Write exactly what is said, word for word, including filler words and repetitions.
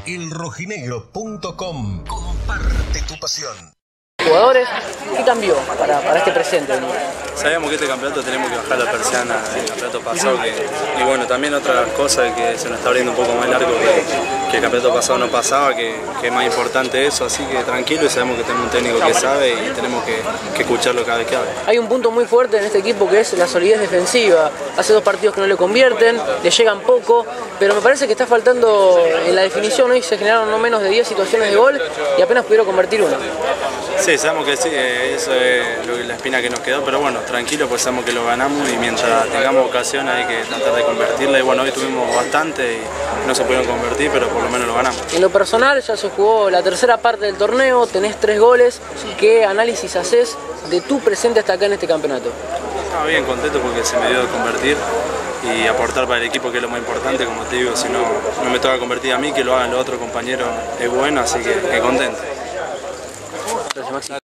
el rojinegro punto com. Comparte tu pasión. Jugadores, ¿qué cambió para, para este presente? Sabíamos que este campeonato tenemos que bajar la persiana del campeonato pasado que, y bueno, también otra cosa que se nos está abriendo un poco más largo que, que el campeonato pasado no pasaba, que, que es más importante eso, así que tranquilo y sabemos que tenemos un técnico que sabe y tenemos que, que escucharlo cada vez que hable. Hay un punto muy fuerte en este equipo que es la solidez defensiva. Hace dos partidos que no le convierten, le llegan poco, pero me parece que está faltando en la definición. Hoy se generaron no menos de diez situaciones de gol y apenas pudieron convertir una. Sí, sabemos que sí, eso es lo, la espina que nos quedó, pero bueno, tranquilo, pues sabemos que lo ganamos y mientras tengamos ocasión hay que tratar de convertirla. Y bueno, hoy tuvimos bastante y no se pudieron convertir, pero por lo menos lo ganamos. En lo personal ya se jugó la tercera parte del torneo, tenés tres goles. ¿Qué análisis haces de tu presente hasta acá en este campeonato? Estaba bien contento porque se me dio de convertir y aportar para el equipo, que es lo más importante. Como te digo, si no, no me toca convertir a mí, que lo hagan los otros compañeros es bueno, así que, que contento. Gracias, Maxi.